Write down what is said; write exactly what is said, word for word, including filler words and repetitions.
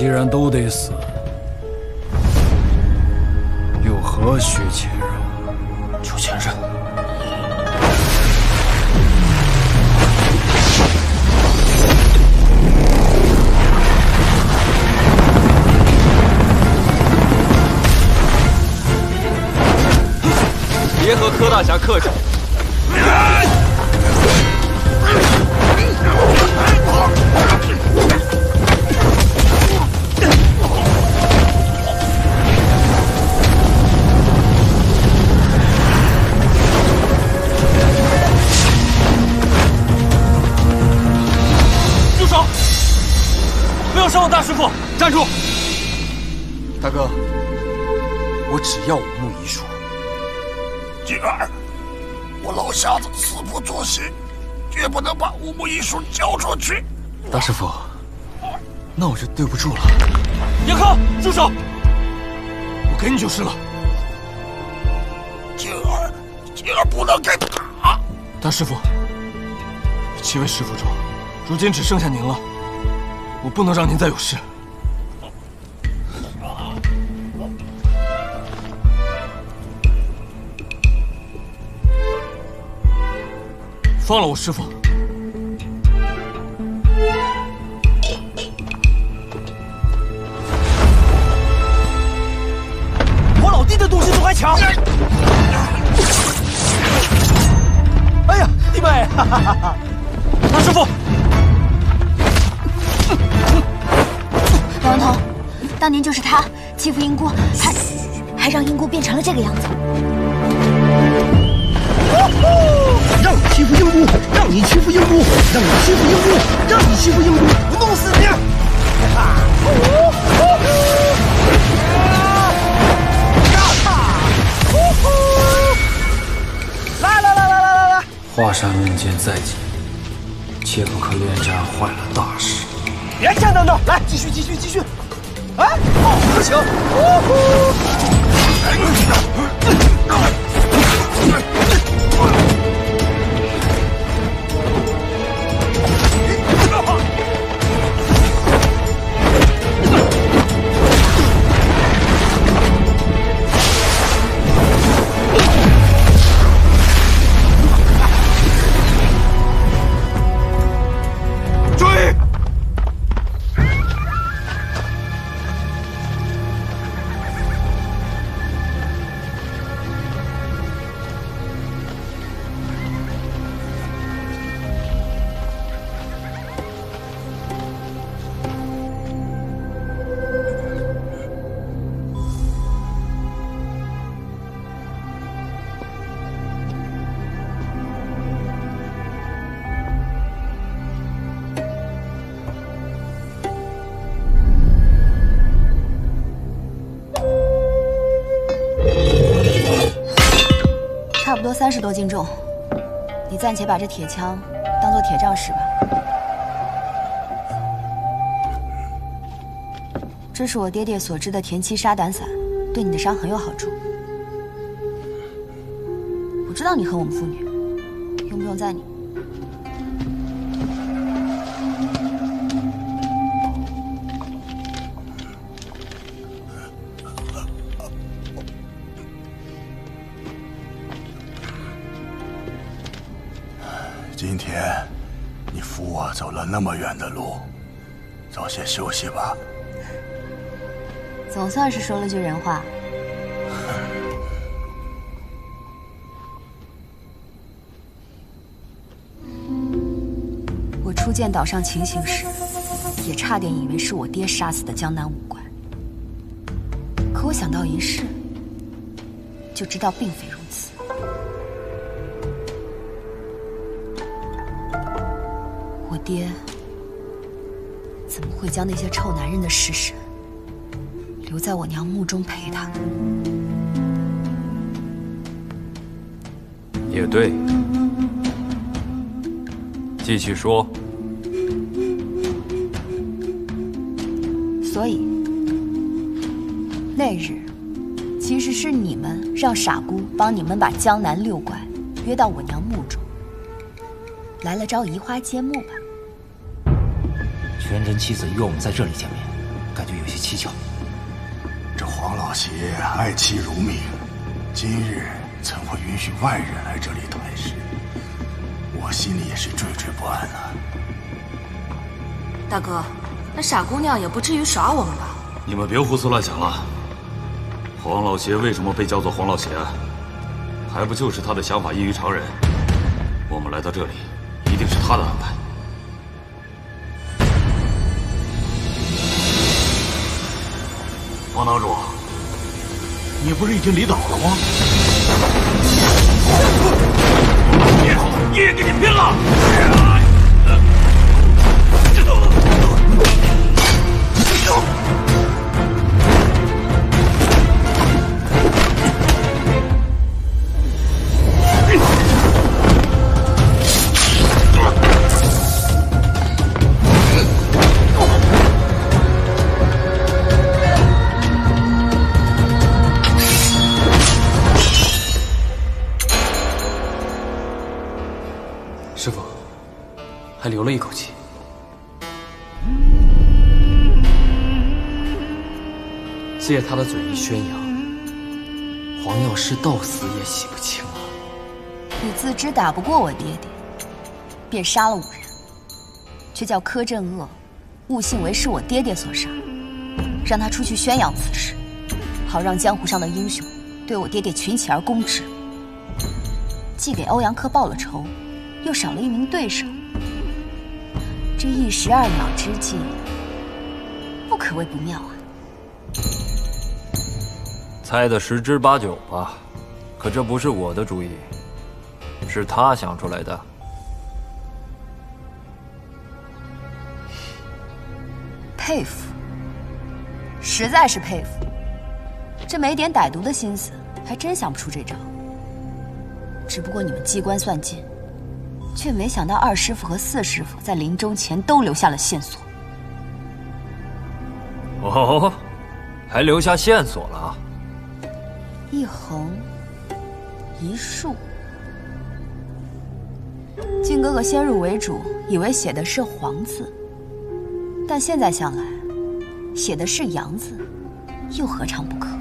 既然都得死，又何须前任？ 就前任。 别和柯大侠客气。 住手！不要伤我大师傅！ 站住！ 大哥，我只要武木遗书。 静儿，我老瞎子死不作死，绝不能把武木遗书交出去。 大师傅，那我就对不住了。 严康，住手！我给你就是了。 静儿，静儿不能给他。 大师傅，七位师傅中，如今只剩下您了，我不能让您再有事。放了我师傅！ 我老弟的东西都还抢！哎呀，弟妹！哈哈哈哈！ 大师傅， 王彤，当年就是他欺负英姑，还还让英姑变成了这个样子。 让你欺负英姑，让你欺负英姑，让你欺负英姑，让你欺负英姑，我弄死你！来来来来来来来！ 华山论剑在即，切不可恋战坏了大事。 别站等等，来继续继续继续！哎，好，不行！ 差不多三十多斤重，你暂且把这铁枪当做铁杖使吧。这是我爹爹所制的田七沙胆散，对你的伤很有好处。我知道你恨我们父女，用不用在你？ 今天你扶我走了那么远的路，早些休息吧。 总算是说了句人话。我初见岛上情形时，也差点以为是我爹杀死的江南五怪。可我想到一试，就知道并非如此。我爹怎么会将那些臭男人的尸身留在我娘墓中陪他？ 也对，继续说。 所以那日其实是你们让傻姑帮你们把江南六怪约到我娘墓中，来了招移花接木吧。 全真妻子约我们在这里见面， 感觉有些蹊跷。 这黄老邪爱妻如命，今日怎会允许外人来这里探视？我心里也是惴惴不安啊。 大哥，那傻姑娘也不至于耍我们吧？ 你们别胡思乱想了。黄老邪为什么被叫做黄老邪？还不就是他的想法异于常人？我们来到这里，一定是他的安排。王堂主， 你不是已经离岛了吗？ 爷爷跟你拼了！ 师傅，还留了一口气。借他的嘴一宣扬，黄药师斗死也洗不清啊！ 你自知打不过我爹爹，便杀了五人，却叫柯镇恶误信为是我爹爹所杀，让他出去宣扬此事，好让江湖上的英雄对我爹爹群起而攻之。既给欧阳克报了仇，又少了一名对手，这一石二鸟之计，不可谓不妙啊！ 猜的十之八九吧，可这不是我的主意，是他想出来的。 佩服，实在是佩服，这没点歹毒的心思，还真想不出这招。只不过你们机关算尽，却没想到二师傅和四师傅在临终前都留下了线索。 哦，还留下线索了？ 一横一竖。靖哥哥先入为主，以为写的是黄字，但现在想来，写的是阳字，又何尝不可？